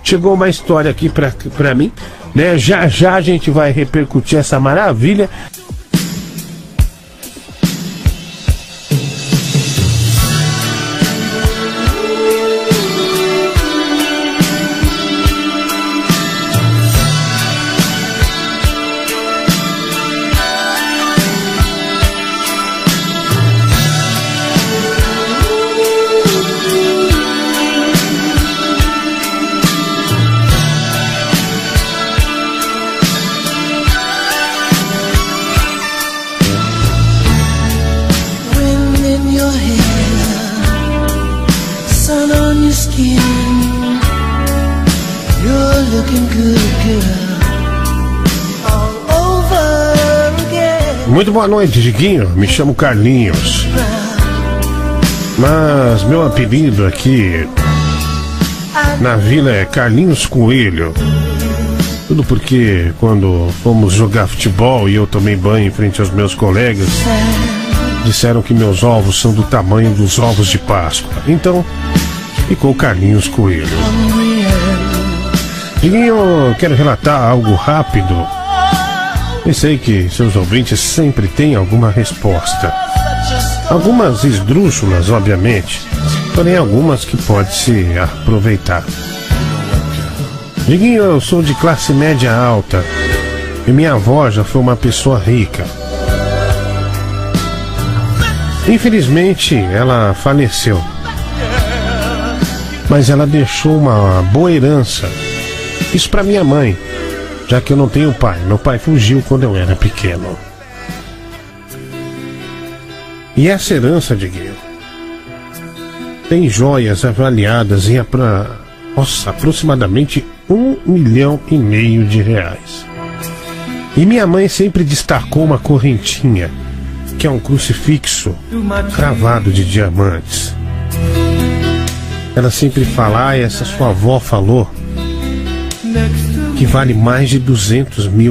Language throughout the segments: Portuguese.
chegou uma história aqui pra mim, né? Já já a gente vai repercutir essa maravilha. Muito boa noite, Diguinho. Me chamo Carlinhos, mas meu apelido aqui na vila é Carlinhos Coelho. Tudo porque quando fomos jogar futebol e eu tomei banho em frente aos meus colegas, disseram que meus ovos são do tamanho dos ovos de Páscoa. Então ficou Carlinhos Coelho. Diguinho, quero relatar algo rápido. Eu sei que seus ouvintes sempre têm alguma resposta. Algumas esdrúxulas, obviamente, porém algumas que pode se aproveitar. Diguinho, eu sou de classe média alta e minha avó já foi uma pessoa rica. Infelizmente, ela faleceu, mas ela deixou uma boa herança. Isso para minha mãe, já que eu não tenho pai. Meu pai fugiu quando eu era pequeno. E essa herança, Diguinho, tem joias avaliadas em aproximadamente R$1,5 milhão de reais. E minha mãe sempre destacou uma correntinha, que é um crucifixo cravado de diamantes. Ela sempre fala, essa sua avó falou que vale mais de R$200 mil.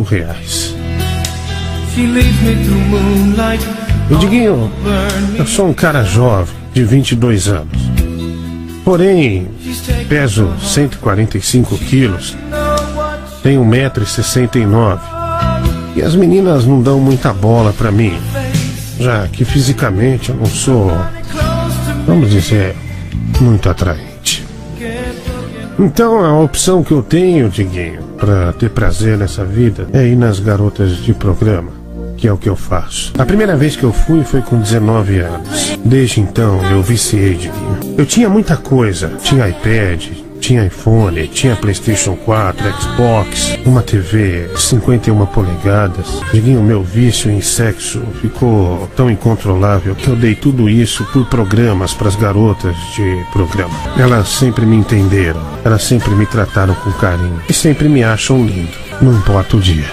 E Diguinho, eu sou um cara jovem, de 22 anos. Porém, peso 145 quilos, tenho 1,69 m. E as meninas não dão muita bola pra mim, já que fisicamente eu não sou, vamos dizer, muito atraente. Então a opção que eu tenho, Diguinho, pra ter prazer nessa vida é ir nas garotas de programa, que é o que eu faço. A primeira vez que eu fui foi com 19 anos. Desde então eu viciei, Diguinho. Eu tinha muita coisa, tinha iPad, tinha iPhone, tinha PlayStation 4, Xbox, uma TV 51 polegadas. Diguinho, meu vício em sexo ficou tão incontrolável que eu dei tudo isso por programas para as garotas de programa. Elas sempre me entenderam, elas sempre me trataram com carinho e sempre me acham lindo, não importa o dia.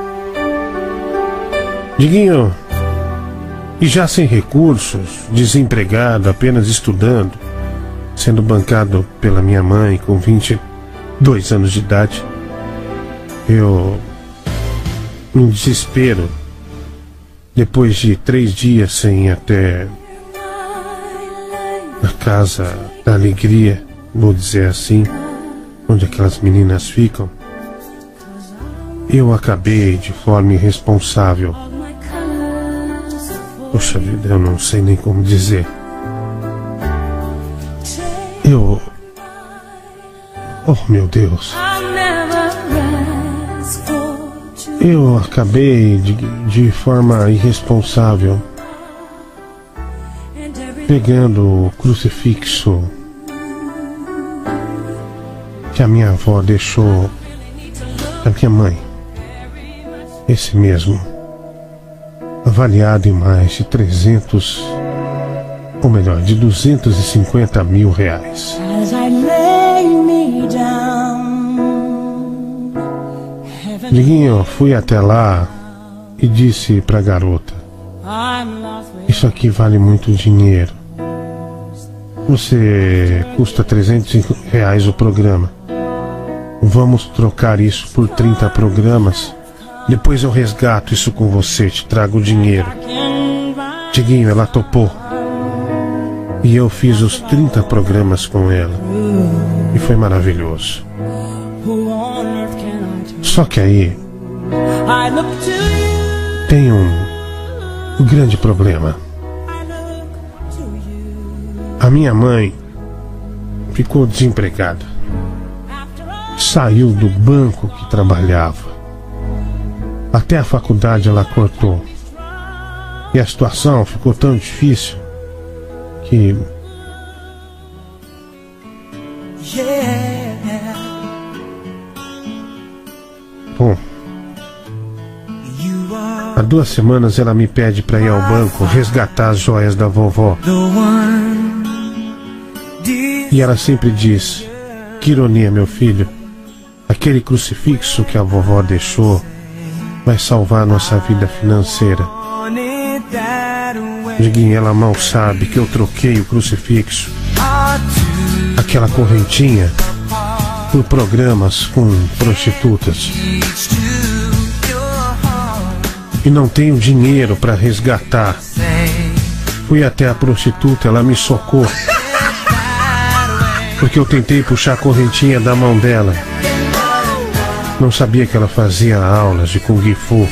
Diguinho, e já sem recursos, desempregado, apenas estudando, sendo bancado pela minha mãe com 22 anos de idade, eu, em desespero, depois de 3 dias sem ir até a casa da alegria, vou dizer assim, onde aquelas meninas ficam, eu acabei de forma irresponsável. Poxa vida, eu não sei nem como dizer. Oh meu Deus. Eu acabei de forma irresponsável pegando o crucifixo que a minha avó deixou da minha mãe. Esse mesmo, avaliado em mais de 250 mil reais. Diguinho, fui até lá e disse pra garota: isso aqui vale muito dinheiro. Você custa R$300 o programa. Vamos trocar isso por 30 programas. Depois eu resgato isso com você, te trago o dinheiro. Diguinho, ela topou. E eu fiz os 30 programas com ela. E foi maravilhoso. Só que aí tem um grande problema. A minha mãe ficou desempregada. Saiu do banco que trabalhava. Até a faculdade ela cortou. E a situação ficou tão difícil que... Bom, há 2 semanas ela me pede para ir ao banco resgatar as joias da vovó. E ela sempre diz: que ironia, meu filho, aquele crucifixo que a vovó deixou vai salvar a nossa vida financeira. Diguinho, ela mal sabe que eu troquei o crucifixo, aquela correntinha, por programas com prostitutas. E não tenho dinheiro para resgatar. Fui até a prostituta, ela me socou, porque eu tentei puxar a correntinha da mão dela. Não sabia que ela fazia aulas de Kung Fu.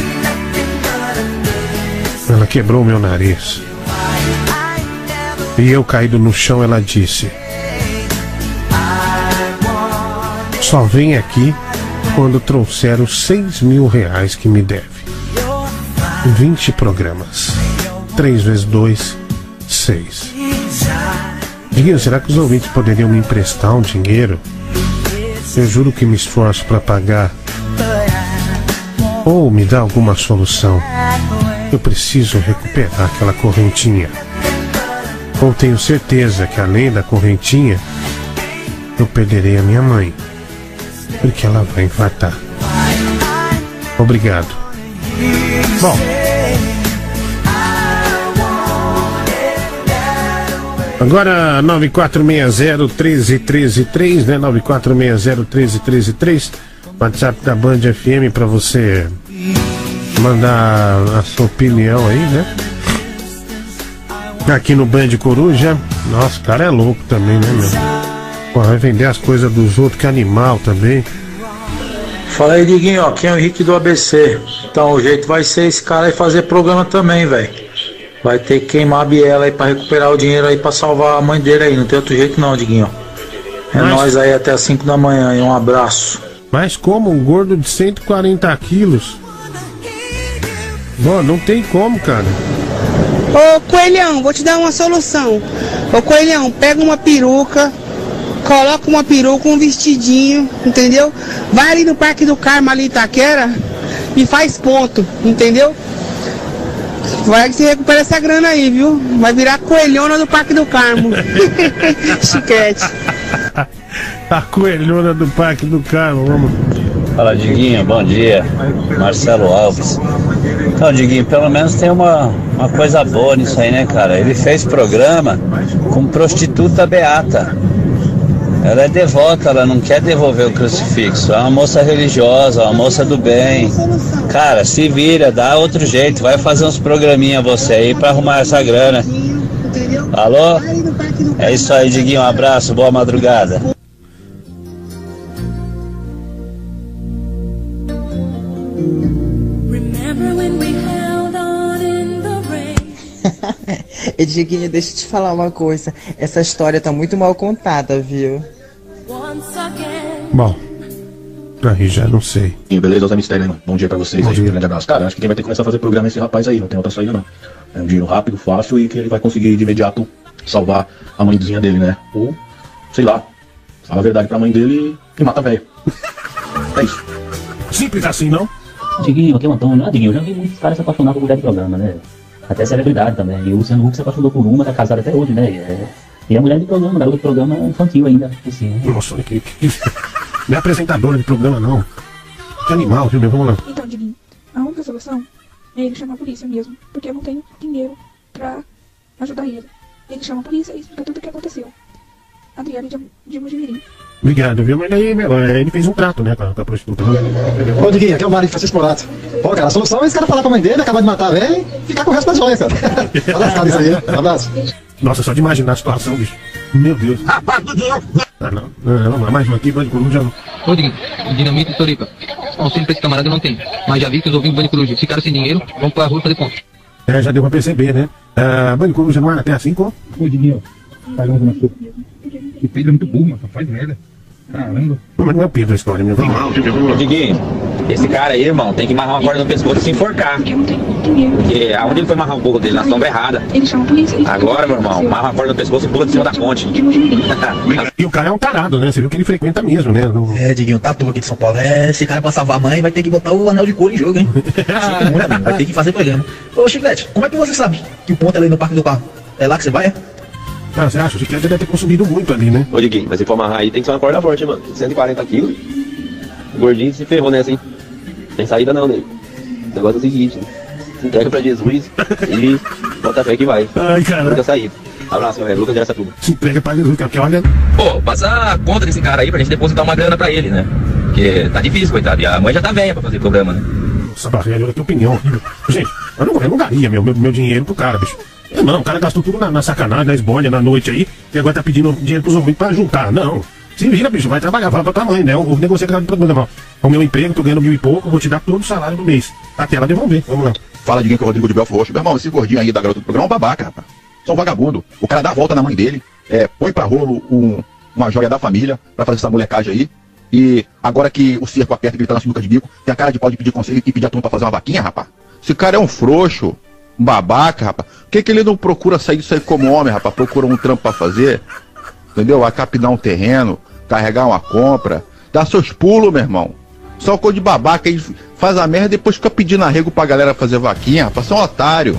Ela quebrou meu nariz. E eu caído no chão, ela disse: só vem aqui quando trouxer os 6 mil reais que me deve. 20 programas. 3 vezes 2, 6. Diguinho, será que os ouvintes poderiam me emprestar um dinheiro? Eu juro que me esforço para pagar. Ou me dá alguma solução. Eu preciso recuperar aquela correntinha. Ou tenho certeza que além da correntinha, eu perderei a minha mãe, porque ela vai infartar. Obrigado. Bom, agora 9460-1313-3, né? 9460-1313-3, WhatsApp da Band FM para você mandar a sua opinião aí, né? Aqui no Band Coruja. Nossa, o cara é louco também, né, meu? Pô, vai vender as coisas dos outros, que animal também. Fala aí, Diguinho, ó, aqui é o Henrique do ABC. Então o jeito vai ser esse cara aí fazer programa também, velho. Vai ter que queimar a biela aí pra recuperar o dinheiro aí pra salvar a mãe dele aí. Não tem outro jeito não, Diguinho. É nóis aí até as 5 da manhã e um abraço. Mas como um gordo de 140 quilos? Não tem como, cara. Ô Coelhão, vou te dar uma solução. Ô Coelhão, pega uma peruca, coloca uma peruca, um vestidinho, entendeu? Vai ali no Parque do Carmo, ali em Itaquera, e faz ponto, entendeu? Vai que você recupera essa grana aí, viu? Vai virar coelhona do Parque do Carmo. Chiquete. A coelhona do Parque do Carmo, vamos. Fala, Diguinho, bom dia. Marcelo Alves. Então, Diguinho, pelo menos tem uma coisa boa nisso aí, né, cara? Ele fez programa com prostituta beata. Ela é devota, ela não quer devolver o crucifixo. É uma moça religiosa, uma moça do bem. Cara, se vira, dá outro jeito. Vai fazer uns programinha você aí pra arrumar essa grana. Alô? É isso aí, Diguinho. Um abraço, boa madrugada. E Diguinho, deixa eu te falar uma coisa. Essa história tá muito mal contada, viu? Bom, aí já não sei. Beleza, Zé Mistério, bom dia pra vocês. Bom dia. Um grande abraço. Cara, acho que quem vai ter que começar a fazer programa é esse rapaz aí, não tem outra saída não. É um dinheiro rápido, fácil e que ele vai conseguir de imediato salvar a mãezinha dele, né? Ou, sei lá, fala a verdade pra mãe dele e mata a velha. É isso. Simples assim, não? Diguinho, aqui é o Antônio. Diguinho, eu já vi muitos caras se apaixonar por mulher de programa, né? Até celebridade também. E o Luciano Huck se apaixonou por uma, tá casado até hoje, né? E a mulher de programa, garota de programa infantil ainda. Assim, né? Nossa, que não é apresentadora de programa, não. Que animal, viu, meu? Vamos lá. Então, Diguinho, a única solução é ele chamar a polícia mesmo, porque eu não tenho dinheiro pra ajudar ele. Ele chama a polícia e explica tudo o que aconteceu. Adriane de Mojimirim. Obrigado, viu? Mas aí, meu, ele fez um trato, né, com a prostituta. Ô, Diguinho, aqui é o Mário de Francisco Morato. Pô, cara, a solução é esse cara falar com a mãe dele, acabar de matar a velha e ficar com o resto das joias, cara. Olha a cara disso aí, um abraço. Nossa, só de imaginar a situação, bicho. Meu Deus. Vamos lá, mais um aqui, Band Coruja. Ô, Diguinho, Dinamite e Toripa. Auxílio pra esse camarada não tem. Mas já vi que os ouvintes do Band Coruja ficaram sem dinheiro, vão pra rua fazer conta. Já deu pra perceber, né? Band Coruja não era até assim, como? Ô, Diguinho, faz um na sua. O Pedro é muito burro, mano, faz merda. Caramba. Mas não é o Pedro a história, meu. Diguinho, esse cara aí, irmão, tem que amarrar uma corda no pescoço e se enforcar. Porque aonde ele foi amarrar o burro dele? Na sombra errada. Agora, meu irmão, amarra uma corda no pescoço e pula de cima da ponte. E o cara é um tarado, né? Você viu que ele frequenta mesmo, né? Diguinho, tá tudo aqui de São Paulo. Esse cara pra salvar a mãe vai ter que botar o anel de couro em jogo, hein? Sinto muito, amigo, vai ter que fazer programa. Ô, Chiclete, como é que você sabe que o ponto é ali no Parque do Carro? É lá que você vai, é? Ah, você acha? O Chiclete deve ter consumido muito ali, né? Ô, Diguinho, mas se for amarrar aí tem que ser uma corda forte, mano. 140 quilos. O gordinho se ferrou nessa, hein? Tem saída não, nego. O negócio é o seguinte, se entrega pra Jesus e bota fé que vai. Ai, caralho. Nunca saída. Abraço, galera. Lucas de Aracatuba. Se entrega pra Jesus, que olha... Pô, passa a conta desse cara aí pra gente depositar uma grana pra ele, né? Porque tá difícil, coitado. E a mãe já tá velha pra fazer programa, né? Nossa, Barreiro, olha que opinião. Gente, eu não daria meu dinheiro pro cara, bicho. Não, o cara gastou tudo na sacanagem, na esbórnia, na noite aí, e agora tá pedindo dinheiro pros ouvintes pra juntar. Não. Se vira, bicho, vai trabalhar, fala pra tua mãe, né? O negócio é que o meu emprego, tô ganhando 1.000 e pouco, vou te dar todo o salário do mês. Até ela devolver. Vamos lá. Fala de quem que é o Rodrigo de Belfort Roxo. Meu irmão, esse gordinho aí da garota do programa é um babaca, rapaz. Só um vagabundo. O cara dá a volta na mãe dele, põe pra rolo uma joia da família pra fazer essa molecagem aí. E agora que o circo aperta e ele tá na sinuca de bico, tem a cara de pau de pedir conselho e pedir a turma pra fazer uma vaquinha, rapaz. Esse cara é um frouxo, um babaca, rapaz. Por que ele não procura sair disso aí como homem, rapaz? Procura um trampo pra fazer, entendeu? Vai capinar um terreno, carregar uma compra, dá seus pulos, meu irmão. Só coisa de babaca aí, faz a merda e depois fica pedindo arrego pra galera fazer vaquinha, rapaz. Você é um otário.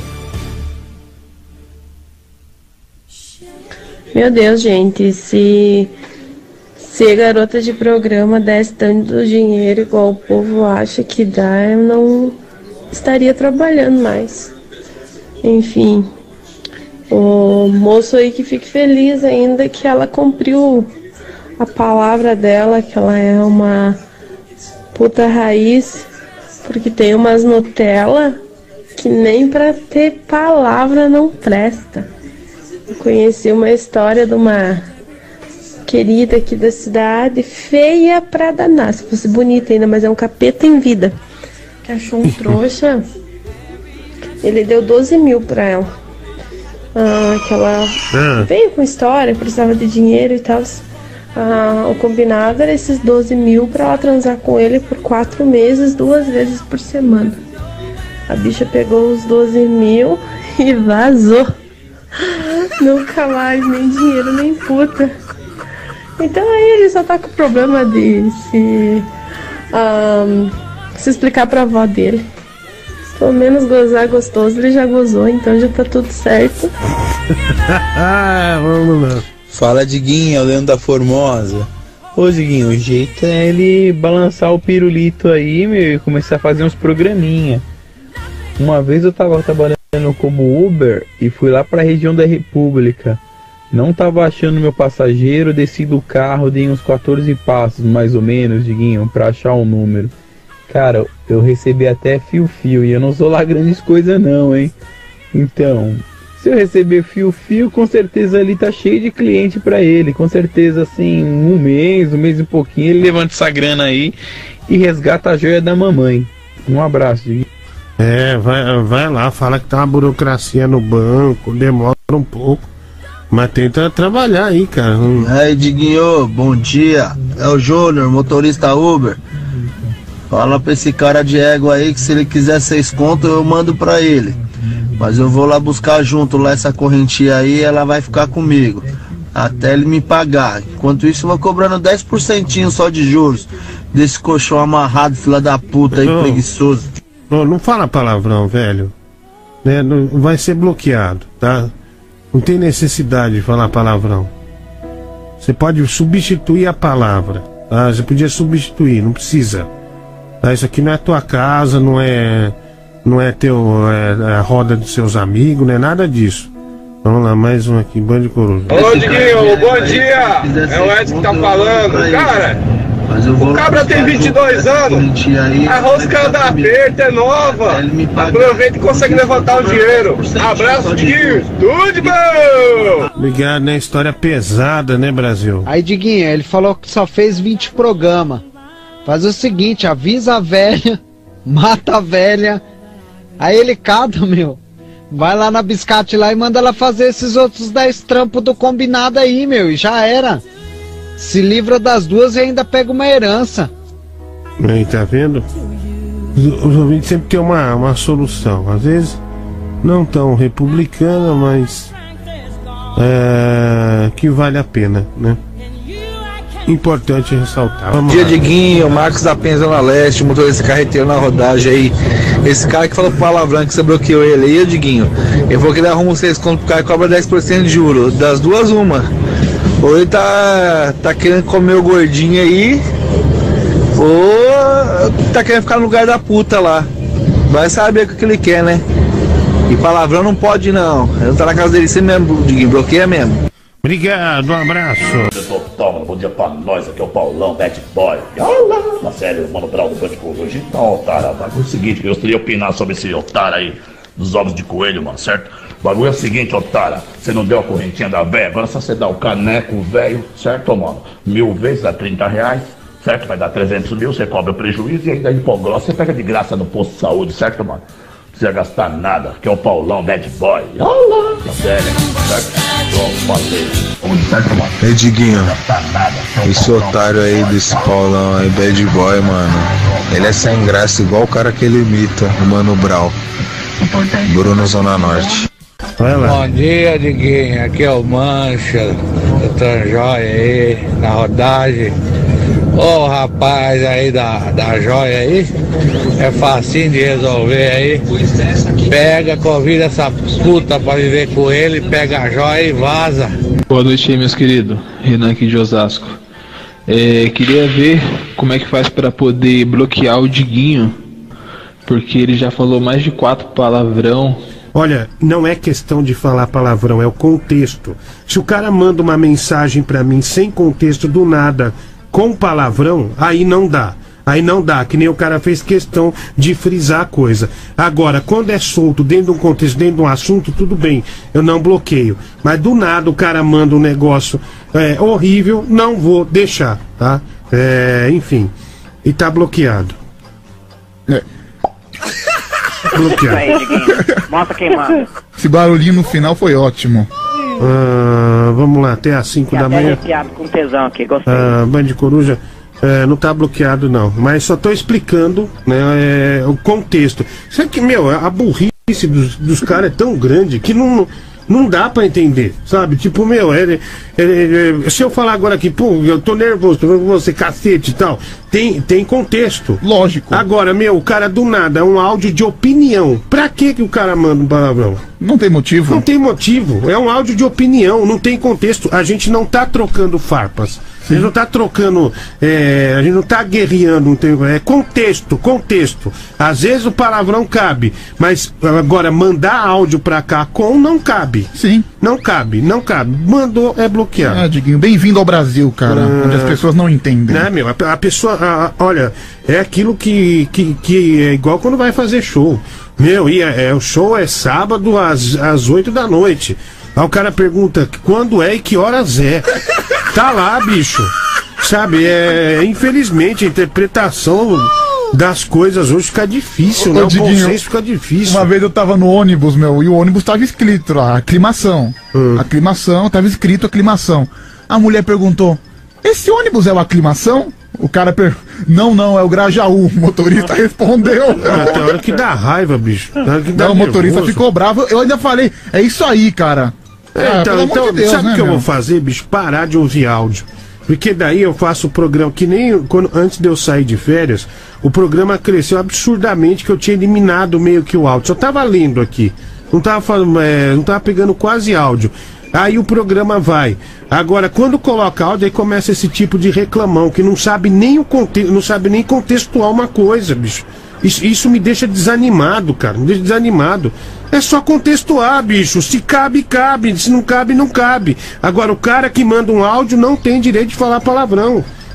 Meu Deus, gente, se a garota de programa desse tanto dinheiro igual o povo acha que dá, eu não estaria trabalhando mais. Enfim, o moço aí que fique feliz ainda que ela cumpriu a palavra dela, que ela é uma puta raiz, porque tem umas Nutella que nem pra ter palavra não presta. Eu conheci uma história de uma querida aqui da cidade, feia pra danar, se fosse bonita ainda, mas é um capeta em vida, que achou um trouxa. Ele deu 12 mil pra ela. Que ela veio com história, precisava de dinheiro e tal. O combinado era esses 12 mil pra ela transar com ele por 4 meses, 2 vezes por semana. A bicha pegou os 12 mil e vazou. Nunca mais, nem dinheiro, nem puta. Então aí ele só tá com o problema de se explicar pra avó dele. Pelo menos gozar gostoso, ele já gozou, então já tá tudo certo. Vamos lá. Fala, Diguinho, é o Leandro da Formosa. Ô, Diguinho, o jeito é ele balançar o pirulito aí, meu, e começar a fazer uns programinha. Uma vez eu tava trabalhando como Uber e fui lá pra região da República. Não tava achando meu passageiro, desci do carro, dei uns 14 passos, mais ou menos, Diguinho, pra achar um número. Cara, eu recebi até fio-fio e eu não sou lá grandes coisas não, hein? Então, se eu receber fio-fio, com certeza ali tá cheio de cliente pra ele. Com certeza, assim, um mês e pouquinho, ele levanta essa grana aí e resgata a joia da mamãe. Um abraço, Diguinho. Vai lá, fala que tá uma burocracia no banco, demora um pouco, mas tenta trabalhar aí, cara. Aí, Diguinho, bom dia. É o Júnior, motorista Uber. Fala pra esse cara de égua aí que se ele quiser 6 conto eu mando pra ele. Mas eu vou lá buscar junto lá essa correntia aí, ela vai ficar comigo até ele me pagar. Enquanto isso eu vou cobrando 10% só de juros desse colchão amarrado, filha da puta aí, preguiçoso. Não fala palavrão, velho. Vai ser bloqueado, tá? Não tem necessidade de falar palavrão. Você pode substituir a palavra, tá? Você podia substituir, não precisa. Tá? Isso aqui não é tua casa, não é a roda dos seus amigos, não é nada disso. Vamos lá, mais um aqui, Band Coruja. Ô, Diguinho, bom dia! É o Edson que tá falando. Cara, O cabra tem 22 anos, a rosca da aperta é nova. Aproveita e consegue levantar o dinheiro. Abraço, Diguinho. Tudo de bom! Obrigado, né? História pesada, né, Brasil? Aí, Diguinho, ele falou que só fez 20 programas. Faz o seguinte, avisa a velha, mata a velha. Aí ele cada, meu. Vai lá na Biscate lá e manda ela fazer esses outros 10 trampos do combinado aí, meu. E já era. Se livra das duas e ainda pega uma herança. Aí, tá vendo? Os ouvintes sempre tem uma solução. Às vezes não tão republicana, mas que vale a pena, né? Importante ressaltar. Bom dia, Diguinho, Marcos da Penha, Zona Leste, motorista carreteiro na rodagem aí. Esse cara que falou palavrão que você bloqueou ele aí, Diguinho, eu vou que ele arruma 6 conto pro cara e cobra 10% de juros. Das duas, uma. Ou ele tá querendo comer o gordinho aí, ou tá querendo ficar no lugar da puta lá. Vai saber o que ele quer, né? E palavrão não pode, não. Ele tá na casa dele, você mesmo, Diguinho, bloqueia mesmo. Obrigado, um abraço. Toma, bom dia pra nós, aqui é o Paulão, bad boy. Na série, Mano Brown do Band Coruja. Então, otário, o bagulho é o seguinte, eu gostaria de opinar sobre esse otário aí, dos ovos de coelho, mano, certo? O bagulho é o seguinte, otário, você não deu a correntinha da véia, agora só você dá o caneco velho, certo, mano? 1000 vezes dá R$30, certo? Vai dar 300 mil, você cobra o prejuízo e ainda hipogrossa, você pega de graça no posto de saúde, certo, mano? Não precisa gastar nada, que é o Paulão, bad boy. Na série, certo? Ei, Diguinho, esse otário aí desse Paulão aí, bad boy, mano, ele é sem graça igual o cara que ele imita, o Mano Brown, Bruno Zona Norte. Bom dia, Diguinho, aqui é o Mancha, Dr. Joia aí, na rodagem. Ô rapaz aí da joia aí, é facinho de resolver aí. Pega, convida essa puta pra viver com ele, pega a joia e vaza. Boa noite aí, meus queridos. Renan aqui de Osasco. Queria ver como é que faz para poder bloquear o Diguinho, porque ele já falou mais de 4 palavrão. Olha, não é questão de falar palavrão, é o contexto. Se o cara manda uma mensagem pra mim sem contexto do nada, com palavrão, aí não dá. Aí não dá, que nem o cara fez questão de frisar a coisa. Agora, quando é solto, dentro de um contexto, dentro de um assunto, tudo bem, eu não bloqueio. Mas do nada o cara manda um negócio horrível, não vou deixar, tá? Enfim, e tá bloqueado. Bloqueado. Aí, Diguinho, mostra quem manda. Esse barulhinho no final foi ótimo. Vamos lá, até às 5 da manhã. Com tesão aqui, gostei. Band Coruja não tá bloqueado não, mas só tô explicando, né, o contexto. Sabe que, meu, a burrice dos caras é tão grande que não dá pra entender, sabe? Tipo, meu, se eu falar agora aqui, pô, eu tô nervoso, tô vendo você, cacete e tal, tem contexto. Lógico. Agora, meu, o cara do nada, é um áudio de opinião. Pra que o cara manda um palavrão? Não tem motivo. Não tem motivo, é um áudio de opinião, não tem contexto. A gente não tá trocando farpas. A gente não tá trocando, a gente não tá guerreando, não tem, contexto. Às vezes o palavrão cabe, mas agora mandar áudio pra cá não cabe. Sim. Não cabe. Mandou, é bloqueado. Diguinho, bem-vindo ao Brasil, cara, onde as pessoas não entendem. Né, meu, a pessoa, olha, é aquilo que é igual quando vai fazer show. Meu, o show é sábado às 8 da noite. Aí o cara pergunta quando é e que horas é. Tá lá, bicho. Sabe, infelizmente a interpretação das coisas hoje fica difícil, né? O bom senso fica difícil. Uma vez eu tava no ônibus, meu, e o ônibus tava escrito lá, aclimação. Aclimação, tava escrito aclimação. A mulher perguntou, esse ônibus é o aclimação? O cara não, é o Grajaú. O motorista respondeu. Tem hora que dá raiva, bicho. O motorista ficou bravo. Eu ainda falei, é isso aí, cara. Então de Deus, sabe o que eu vou fazer, bicho? Parar de ouvir áudio. Porque daí eu faço o programa, que nem antes de eu sair de férias, o programa cresceu absurdamente, que eu tinha eliminado meio que o áudio. Só tava lendo aqui. Não tava pegando quase áudio. Aí o programa vai. Agora, quando coloca áudio, aí começa esse tipo de reclamão, que não sabe nem o contexto, não sabe nem contextuar uma coisa, bicho. Isso me deixa desanimado, cara. Me deixa desanimado. É só contextuar, bicho. Se cabe, cabe. Se não cabe, não cabe. Agora, o cara que manda um áudio não tem direito de falar palavrão.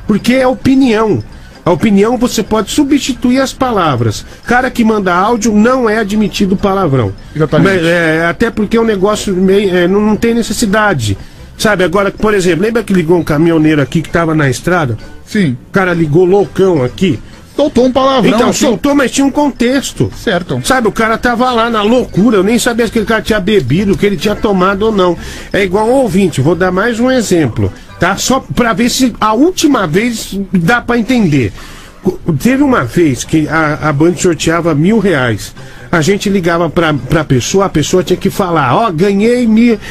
Porque é opinião. A opinião você pode substituir as palavras. Cara que manda áudio não é admitido palavrão. Exatamente. Até porque o negócio meio, não tem necessidade. Sabe, agora, por exemplo, lembra que ligou um caminhoneiro aqui que tava na estrada? Sim. O cara ligou loucão aqui. Soltou um palavrão. Então, assim. soltou, mas tinha um contexto. Certo. Sabe, o cara tava lá na loucura, eu nem sabia se aquele cara tinha bebido, que ele tinha tomado ou não. É igual um ouvinte, vou dar mais um exemplo, tá? Só pra ver se a última vez dá pra entender. Teve uma vez que a Band sorteava R$1.000. A gente ligava pra pessoa, a pessoa tinha que falar, ó, ganhei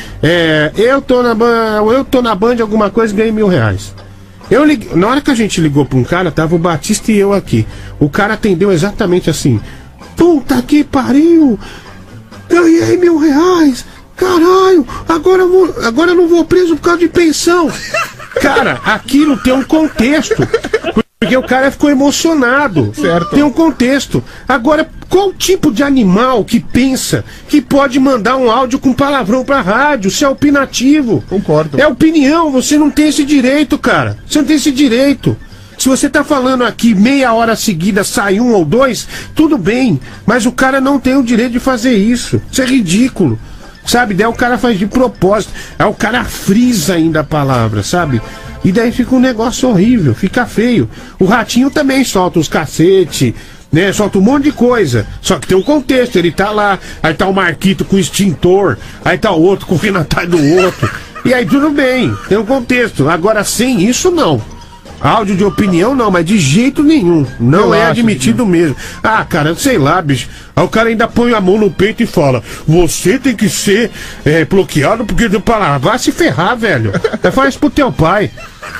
eu tô na Band alguma coisa, ganhei R$1.000. Na hora que a gente ligou pra um cara, tava o Batista e eu aqui. O cara atendeu exatamente assim: puta que pariu! Ganhei R$1.000! Caralho! Agora eu não vou preso por causa de pensão! Cara, aquilo tem um contexto. Porque o cara ficou emocionado. Certo. Tem um contexto. Agora, qual tipo de animal que pensa que pode mandar um áudio com palavrão pra rádio? Se é opinativo. Concordo. É opinião, você não tem esse direito, cara. Você não tem esse direito. Se você tá falando aqui meia hora seguida, sai um ou dois, tudo bem. Mas o cara não tem o direito de fazer isso. Isso é ridículo. Sabe? Daí o cara faz de propósito. Aí o cara frisa ainda a palavra, sabe? E daí fica um negócio horrível, fica feio. O Ratinho também solta os cacete, né? Solta um monte de coisa. Só que tem um contexto, ele tá lá, aí tá o Marquito com o extintor, aí tá o outro correndo atrás do outro. E aí tudo bem, tem um contexto. Agora sem isso não. Áudio de opinião não, mas de jeito nenhum. Não é admitido mesmo. Ah, cara, sei lá, bicho. Aí o cara ainda põe a mão no peito e fala: você tem que ser bloqueado porque deu pra vai se ferrar, velho. Faz pro teu pai.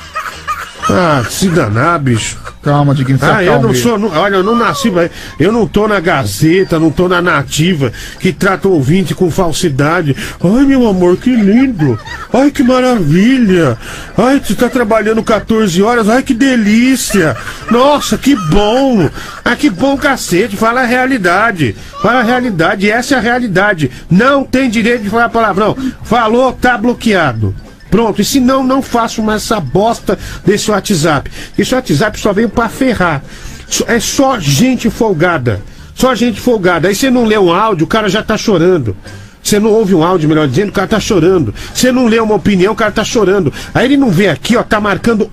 Ah, se danar, bicho. Calma, Diguinho, eu não sou, olha, eu não nasci, eu não tô na Gazeta, não tô na Nativa, que trata o ouvinte com falsidade. Ai, meu amor, que lindo. Ai, que maravilha. Ai, você tá trabalhando 14 horas, ai, que delícia. Nossa, que bom. Ah, que bom, cacete, fala a realidade. Fala a realidade, essa é a realidade. Não tem direito de falar palavrão. Falou, tá bloqueado. Pronto, e se não, não faço mais essa bosta desse WhatsApp. Esse WhatsApp só veio pra ferrar. É só gente folgada. Só gente folgada. Aí você não lê um áudio, o cara já tá chorando. Você não ouve um áudio, melhor dizendo, o cara tá chorando. Você não lê uma opinião, o cara tá chorando. Aí ele não vê aqui, ó, tá marcando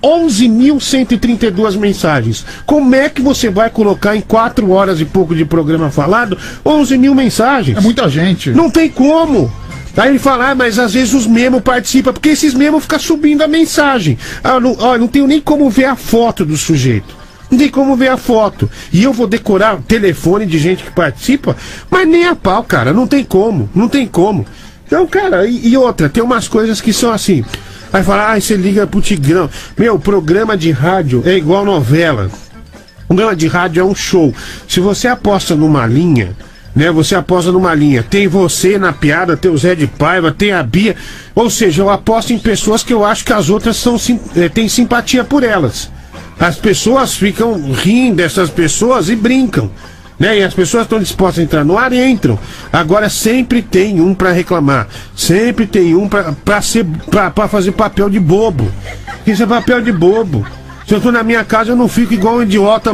11.132 mensagens. Como é que você vai colocar em 4 horas e pouco de programa falado 11 mil mensagens? É muita gente. Não tem como. Aí ele fala, mas às vezes os memos participam, porque esses memos ficam subindo a mensagem. Não tenho nem como ver a foto do sujeito. Não tem como ver a foto. E eu vou decorar o telefone de gente que participa, mas nem a pau, cara. Não tem como. Não tem como. Então, cara, e outra, tem umas coisas que são assim. Aí fala, você liga pro Tigrão. Meu, programa de rádio é igual novela. Programa de rádio é um show. Se você aposta numa linha, né, você aposta numa linha, tem você na piada, tem o Zé de Paiva, tem a Bia, ou seja, eu aposto em pessoas que eu acho que as outras têm simpatia por elas. As pessoas ficam rindo dessas pessoas e brincam, né, e as pessoas estão dispostas a entrar no ar e entram. Agora sempre tem um pra reclamar, sempre tem um pra fazer papel de bobo. Isso é papel de bobo. Se eu tô na minha casa, eu não fico igual um idiota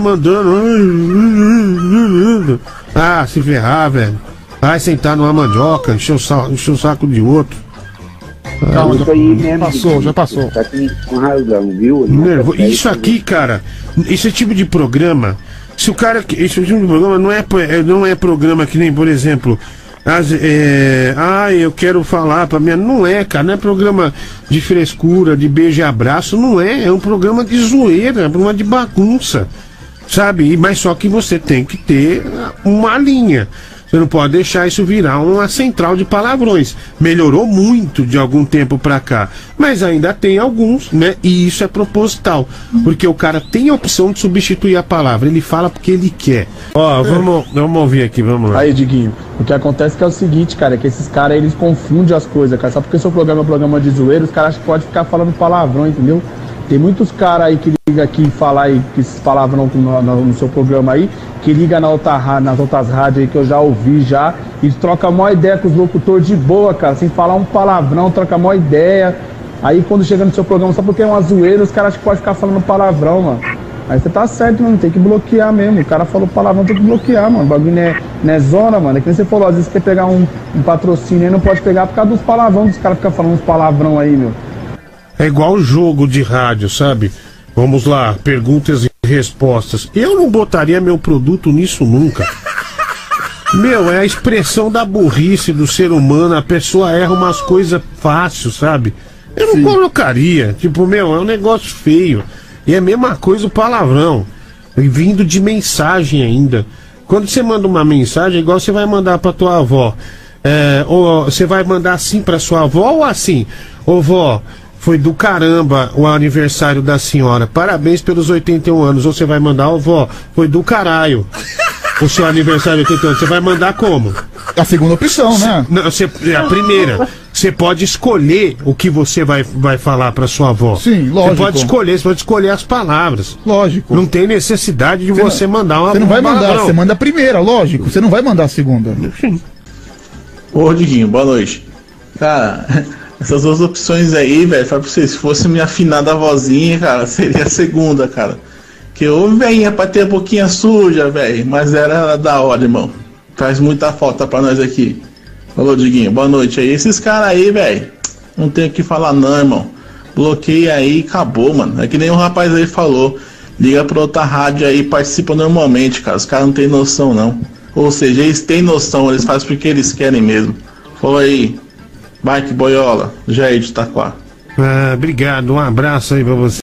mandando. Ah, se ferrar, velho. Vai sentar numa mandioca, encher o saco de outro. Calma, já passou. Tá com razão, viu? Isso aqui, cara, esse tipo de programa, se o cara. Esse tipo de programa não é programa que nem, por exemplo. Eu quero falar pra minha. Não é, cara, não é programa de frescura, de beijo e abraço, não é. É um programa de zoeira, é um programa de bagunça, sabe? Mas só que você tem que ter uma linha. Você não pode deixar isso virar uma central de palavrões. Melhorou muito de algum tempo pra cá, mas ainda tem alguns, né? E isso é proposital, porque o cara tem a opção de substituir a palavra. Ele fala porque ele quer. Ó, vamos ouvir aqui, vamos lá. Aí, Diguinho, o que acontece é o seguinte, cara, que esses caras, eles confundem as coisas, cara. Só porque o seu programa é um programa de zoeira, os caras podem ficar falando palavrão, entendeu? Tem muitos caras aí que ligam aqui e falam aí que esses palavrão no seu programa aí, que liga nas outras rádios aí que eu já ouvi já, e troca a maior ideia com os locutores de boa, cara, sem falar um palavrão, troca a maior ideia. Aí quando chega no seu programa, só porque é uma zoeira, os caras acham que pode ficar falando palavrão, mano. Aí você tá certo, mano, tem que bloquear mesmo. O cara falou palavrão, tem que bloquear, mano. O bagulho não é zona, mano. É que nem você falou, às vezes quer pegar um patrocínio aí, não pode pegar por causa dos palavrão, dos caras ficam falando uns palavrão aí, meu. É igual jogo de rádio, sabe? Vamos lá, perguntas e respostas. Eu não botaria meu produto nisso nunca. Meu, é a expressão da burrice do ser humano. A pessoa erra umas coisas fáceis, sabe? Eu não colocaria. Tipo, meu, é um negócio feio. E é a mesma coisa o palavrão. E vindo de mensagem ainda. Quando você manda uma mensagem, igual você vai mandar pra tua avó. Ou você vai mandar assim pra sua avó ou assim? Ô vó, foi do caramba o aniversário da senhora. Parabéns pelos 81 anos. Ou você vai mandar, ô vó, foi do caralho o seu aniversário de 81 anos. Você vai mandar como? A segunda opção, né? Não, a primeira. Você pode escolher o que você vai falar pra sua avó. Sim, lógico. Você pode escolher as palavras. Lógico. Não tem necessidade de você mandar uma. Você não vai mandar, você manda a primeira, lógico. Você não vai mandar a segunda. Ô, Diguinho, boa noite. Cara, essas duas opções aí, velho, fala pra você, se fosse minha afinada vozinha, cara, seria a segunda, cara. Que ô, velhinha, pra ter a boquinha suja, velho, mas era da hora, irmão. Faz muita falta pra nós aqui. Falou, Diguinho, boa noite aí. Esses caras aí, velho, não tem o que falar não, irmão. Bloqueia aí e acabou, mano. É que nem o rapaz aí falou. Liga pra outra rádio aí e participa normalmente, cara. Os caras não tem noção, não. Ou seja, eles têm noção, eles fazem porque eles querem mesmo. Falou aí. Bike Boiola, Jair de Itaquá. Obrigado, um abraço aí pra você.